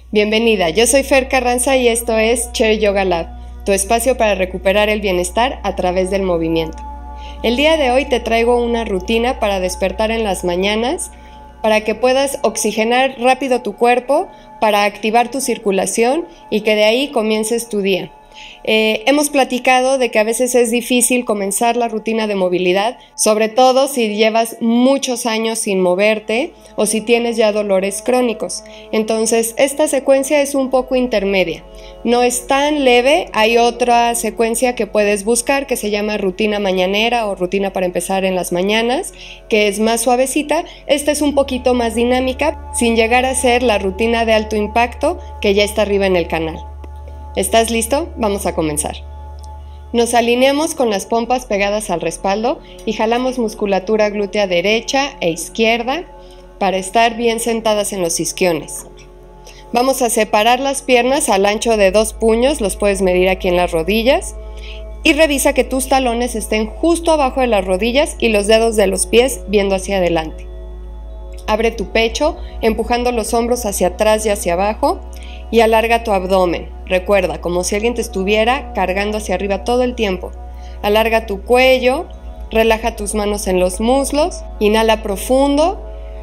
Bienvenida, yo soy Fer Carranza y esto es Chair Yoga Lab, tu espacio para recuperar el bienestar a través del movimiento. El día de hoy te traigo una rutina para despertar en las mañanas, para que puedas oxigenar rápido tu cuerpo, para activar tu circulación y que de ahí comiences tu día. Hemos platicado de que a veces es difícil comenzar la rutina de movilidad, sobre todo si llevas muchos años sin moverte o si tienes ya dolores crónicos. Entonces, esta secuencia es un poco intermedia. No es tan leve, hay otra secuencia que puedes buscar que se llama rutina mañanera o rutina para empezar en las mañanas, que es más suavecita. Esta es un poquito más dinámica, sin llegar a ser la rutina de alto impacto que ya está arriba en el canal. ¿Estás listo? Vamos a comenzar. Nos alineamos con las pompas pegadas al respaldo y jalamos musculatura glútea derecha e izquierda para estar bien sentadas en los isquiones. Vamos a separar las piernas al ancho de 2 puños, los puedes medir aquí en las rodillas, y revisa que tus talones estén justo abajo de las rodillas y los dedos de los pies viendo hacia adelante. Abre tu pecho, empujando los hombros hacia atrás y hacia abajo, y alarga tu abdomen. Recuerda, como si alguien te estuviera cargando hacia arriba todo el tiempo. Alarga tu cuello, relaja tus manos en los muslos, inhala profundo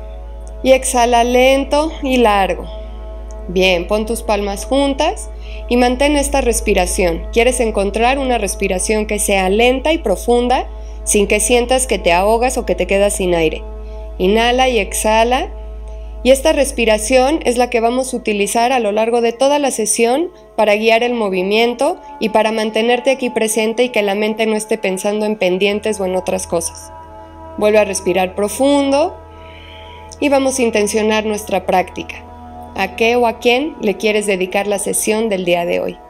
y exhala lento y largo. Bien, pon tus palmas juntas y mantén esta respiración. ¿Quieres encontrar una respiración que sea lenta y profunda, sin que sientas que te ahogas o que te quedas sin aire? Inhala y exhala. Y esta respiración es la que vamos a utilizar a lo largo de toda la sesión para guiar el movimiento y para mantenerte aquí presente y que la mente no esté pensando en pendientes o en otras cosas. Vuelve a respirar profundo y vamos a intencionar nuestra práctica. ¿A qué o a quién le quieres dedicar la sesión del día de hoy?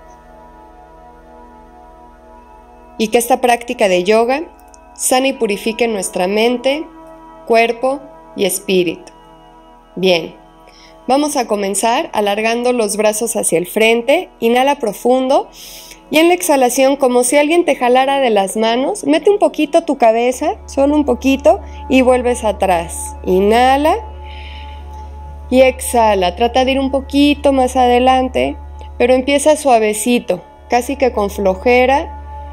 Y que esta práctica de yoga sane y purifique nuestra mente, cuerpo y espíritu. Bien, vamos a comenzar alargando los brazos hacia el frente, inhala profundo y en la exhalación, como si alguien te jalara de las manos, mete un poquito tu cabeza, solo un poquito, y vuelves atrás. Inhala y exhala, trata de ir un poquito más adelante, pero empieza suavecito, casi que con flojera.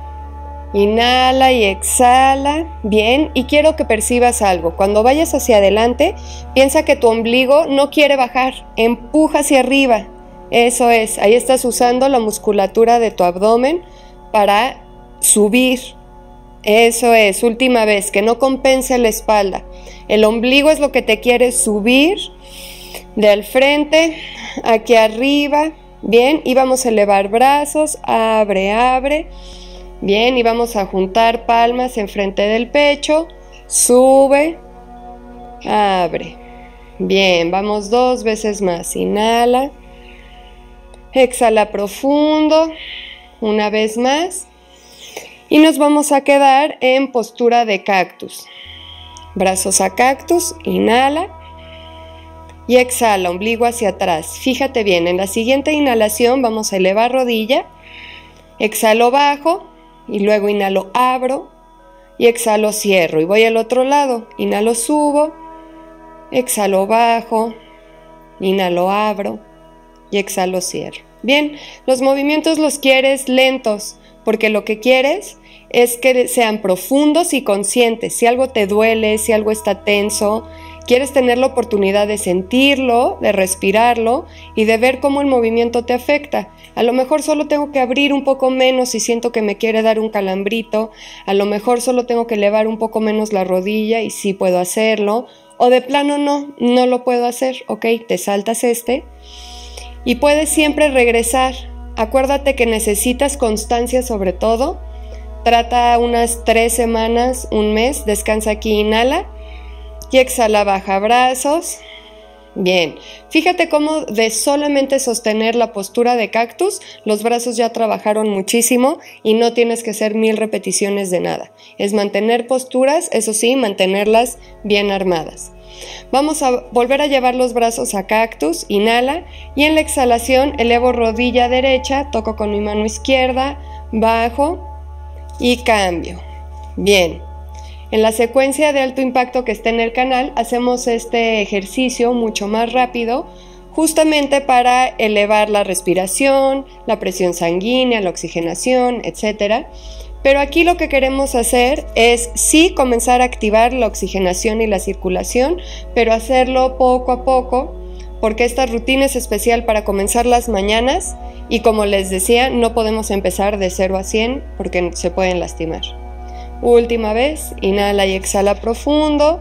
Inhala y exhala, bien, y quiero que percibas algo. Cuando vayas hacia adelante, piensa que tu ombligo no quiere bajar, empuja hacia arriba. Eso es, ahí estás usando la musculatura de tu abdomen para subir. Eso es, última vez, que no compense la espalda. El ombligo es lo que te quiere subir del frente, aquí arriba, bien, y vamos a elevar brazos, abre, abre. Bien, y vamos a juntar palmas enfrente del pecho, sube, abre. Bien, vamos 2 veces más, inhala, exhala profundo, una vez más, y nos vamos a quedar en postura de cactus. Brazos a cactus, inhala, y exhala, ombligo hacia atrás. Fíjate bien, en la siguiente inhalación vamos a elevar rodilla, exhalo bajo, y luego inhalo, abro y exhalo, cierro. Y voy al otro lado. Inhalo, subo, exhalo, bajo, inhalo, abro y exhalo, cierro. Bien, los movimientos los quieres lentos porque lo que quieres es que sean profundos y conscientes. Si algo te duele, si algo está tenso, quieres tener la oportunidad de sentirlo, de respirarlo y de ver cómo el movimiento te afecta. A lo mejor solo tengo que abrir un poco menos y siento que me quiere dar un calambrito. A lo mejor solo tengo que elevar un poco menos la rodilla y sí puedo hacerlo. O de plano no lo puedo hacer. Ok, te saltas y puedes siempre regresar. Acuérdate que necesitas constancia sobre todo. Trata unas 3 semanas, un mes, descansa aquí, inhala. Y exhala, baja brazos. Bien, fíjate cómo de solamente sostener la postura de cactus, los brazos ya trabajaron muchísimo y no tienes que hacer 1000 repeticiones de nada. Es mantener posturas, eso sí, mantenerlas bien armadas. Vamos a volver a llevar los brazos a cactus, inhala, y en la exhalación elevo rodilla derecha, toco con mi mano izquierda, bajo y cambio. Bien. En la secuencia de alto impacto que está en el canal, hacemos este ejercicio mucho más rápido justamente para elevar la respiración, la presión sanguínea, la oxigenación, etc. Pero aquí lo que queremos hacer es sí comenzar a activar la oxigenación y la circulación, pero hacerlo poco a poco, porque esta rutina es especial para comenzar las mañanas y, como les decía, no podemos empezar de 0 a 100 porque se pueden lastimar. Última vez, inhala y exhala profundo.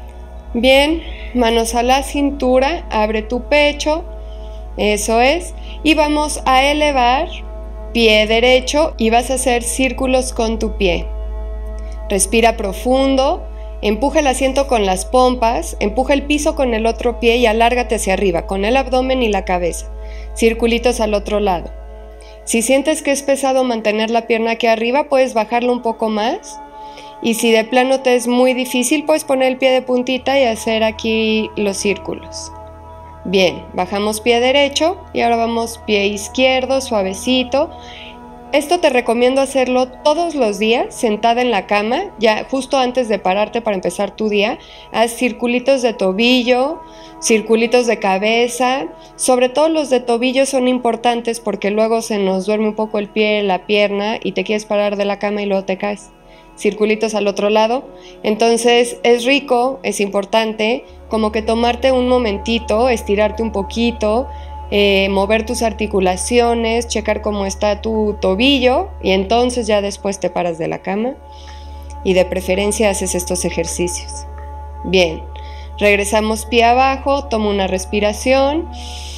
Bien, manos a la cintura, abre tu pecho, eso es, y vamos a elevar pie derecho y vas a hacer círculos con tu pie. Respira profundo, empuja el asiento con las pompas, empuja el piso con el otro pie y alárgate hacia arriba, con el abdomen y la cabeza. Circulitos al otro lado. Si sientes que es pesado mantener la pierna aquí arriba, puedes bajarlo un poco más. Y si de plano te es muy difícil, puedes poner el pie de puntita y hacer aquí los círculos. Bien, bajamos pie derecho y ahora vamos pie izquierdo, suavecito. Esto te recomiendo hacerlo todos los días, sentada en la cama, ya justo antes de pararte para empezar tu día. Haz circulitos de tobillo, circulitos de cabeza. Sobre todo los de tobillo son importantes porque luego se nos duerme un poco el pie, la pierna y te quieres parar de la cama y luego te caes. Circulitos al otro lado. Entonces es rico, es importante como que tomarte un momentito, estirarte un poquito, mover tus articulaciones, checar cómo está tu tobillo y entonces ya después te paras de la cama y de preferencia haces estos ejercicios. Bien, regresamos pie abajo, toma una respiración.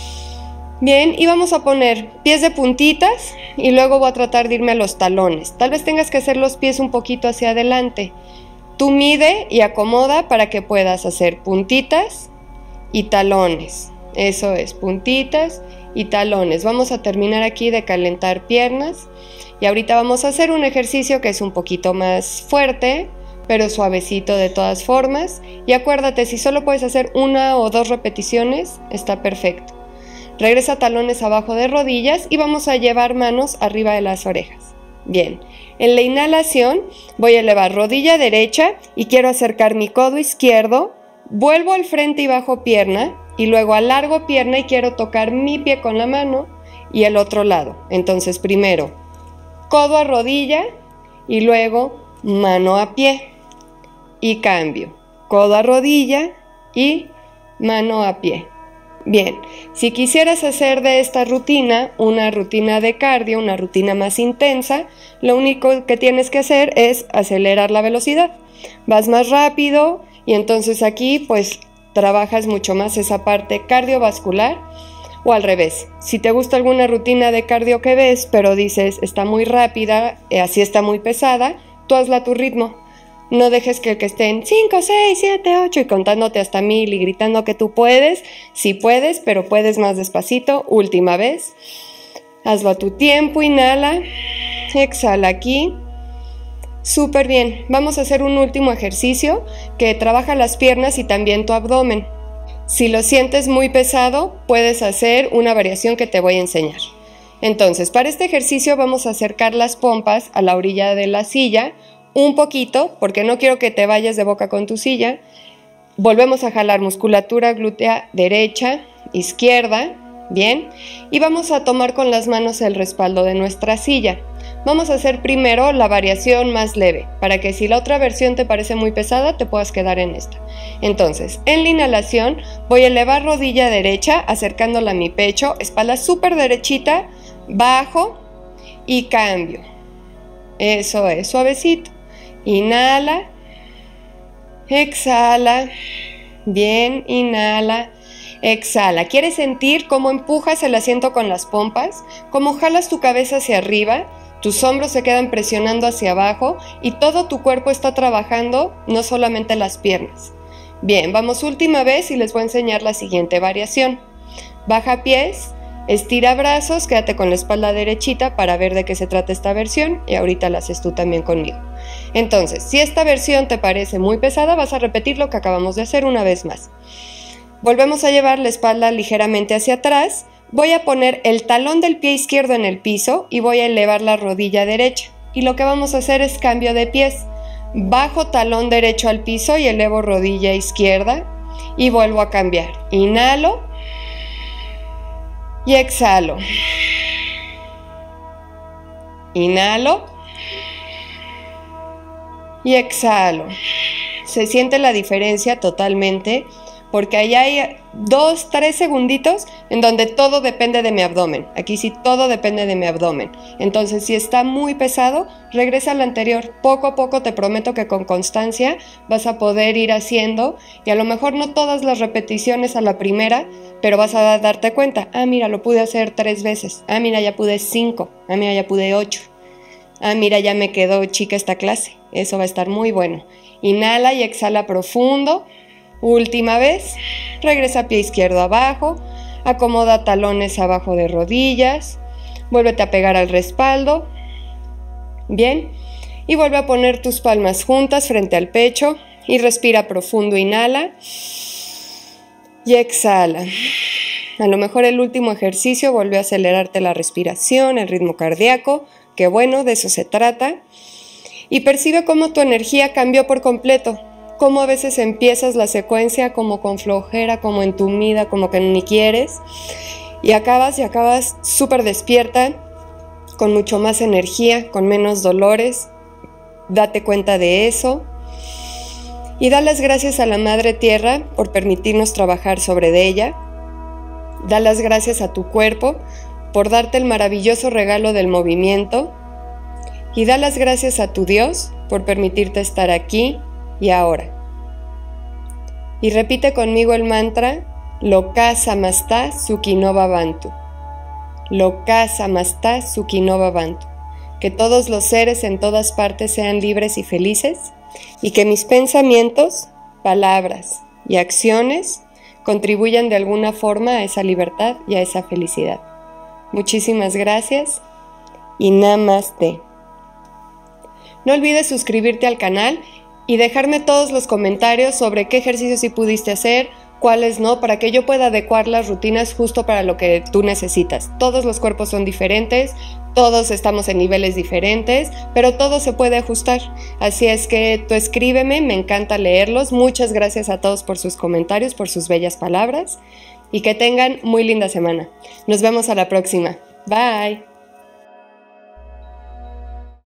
Bien, y vamos a poner pies de puntitas y luego voy a tratar de irme a los talones. Tal vez tengas que hacer los pies un poquito hacia adelante. Tú mide y acomoda para que puedas hacer puntitas y talones. Eso es, puntitas y talones. Vamos a terminar aquí de calentar piernas y ahorita vamos a hacer un ejercicio que es un poquito más fuerte, pero suavecito de todas formas. Y acuérdate, si solo puedes hacer 1 o 2 repeticiones, está perfecto. Regresa talones abajo de rodillas y vamos a llevar manos arriba de las orejas. Bien, en la inhalación voy a elevar rodilla derecha y quiero acercar mi codo izquierdo, vuelvo al frente y bajo pierna y luego alargo pierna y quiero tocar mi pie con la mano y el otro lado. Entonces primero codo a rodilla y luego mano a pie y cambio, codo a rodilla y mano a pie. Bien, si quisieras hacer de esta rutina una rutina de cardio, una rutina más intensa, lo único que tienes que hacer es acelerar la velocidad. Vas más rápido y entonces aquí pues trabajas mucho más esa parte cardiovascular o al revés. Si te gusta alguna rutina de cardio que ves, pero dices está muy rápida, así está muy pesada, tú hazla a tu ritmo. No dejes que estén 5, 6, 7, 8 y contándote hasta 1000 y gritando que tú puedes. Sí puedes, pero puedes más despacito. Última vez. Hazlo a tu tiempo, inhala. Exhala aquí. Súper bien. Vamos a hacer un último ejercicio que trabaja las piernas y también tu abdomen. Si lo sientes muy pesado, puedes hacer una variación que te voy a enseñar. Entonces, para este ejercicio vamos a acercar las pompas a la orilla de la silla, un poquito, porque no quiero que te vayas de boca con tu silla. Volvemos a jalar musculatura glútea derecha, izquierda, bien, y vamos a tomar con las manos el respaldo de nuestra silla. Vamos a hacer primero la variación más leve, para que si la otra versión te parece muy pesada, te puedas quedar en esta. Entonces, en la inhalación, voy a elevar rodilla derecha, acercándola a mi pecho, espalda súper derechita, bajo y cambio. Eso es, suavecito. Inhala, exhala, bien, inhala, exhala. ¿Quieres sentir cómo empujas el asiento con las pompas? Cómo jalas tu cabeza hacia arriba, tus hombros se quedan presionando hacia abajo y todo tu cuerpo está trabajando, no solamente las piernas. Bien, vamos última vez y les voy a enseñar la siguiente variación. Baja pies, estira brazos, quédate con la espalda derechita para ver de qué se trata esta versión y ahorita la haces tú también conmigo. Entonces, si esta versión te parece muy pesada, vas a repetir lo que acabamos de hacer una vez más. Volvemos a llevar la espalda ligeramente hacia atrás. Voy a poner el talón del pie izquierdo en el piso y voy a elevar la rodilla derecha. Y lo que vamos a hacer es cambio de pies. Bajo talón derecho al piso y elevo rodilla izquierda y vuelvo a cambiar. Inhalo, y exhalo. Inhalo y exhalo. Se siente la diferencia totalmente porque ahí hay 2-3 segunditos en donde todo depende de mi abdomen. Aquí sí todo depende de mi abdomen. Entonces, si está muy pesado, regresa al anterior. Poco a poco te prometo que con constancia vas a poder ir haciendo, y a lo mejor no todas las repeticiones a la primera, pero vas a darte cuenta, mira, lo pude hacer 3 veces. Mira, ya pude 5. Mira, ya pude 8. Mira, ya me quedó chica esta clase. Eso va a estar muy bueno. Inhala y exhala profundo. Última vez, regresa pie izquierdo abajo, acomoda talones abajo de rodillas, vuélvete a pegar al respaldo, bien, y vuelve a poner tus palmas juntas frente al pecho y respira profundo, inhala y exhala. A lo mejor el último ejercicio vuelve a acelerarte la respiración, el ritmo cardíaco, que bueno, de eso se trata, y percibe cómo tu energía cambió por completo. Cómo a veces empiezas la secuencia como con flojera, como entumida, como que ni quieres, y acabas súper despierta, con mucho más energía, con menos dolores. Date cuenta de eso y da las gracias a la Madre Tierra por permitirnos trabajar sobre ella. Da las gracias a tu cuerpo por darte el maravilloso regalo del movimiento, y da las gracias a tu Dios por permitirte estar aquí y ahora. Y repite conmigo el mantra Loka Samasta Sukhino Bhavantu. Loka Samasta Sukhino Bhavantu. Que todos los seres en todas partes sean libres y felices, y que mis pensamientos, palabras y acciones contribuyan de alguna forma a esa libertad y a esa felicidad. Muchísimas gracias y Namaste. No olvides suscribirte al canal y dejarme todos los comentarios sobre qué ejercicios sí pudiste hacer, cuáles no, para que yo pueda adecuar las rutinas justo para lo que tú necesitas. Todos los cuerpos son diferentes, todos estamos en niveles diferentes, pero todo se puede ajustar. Así es que tú escríbeme, me encanta leerlos. Muchas gracias a todos por sus comentarios, por sus bellas palabras, y que tengan muy linda semana. Nos vemos a la próxima. Bye.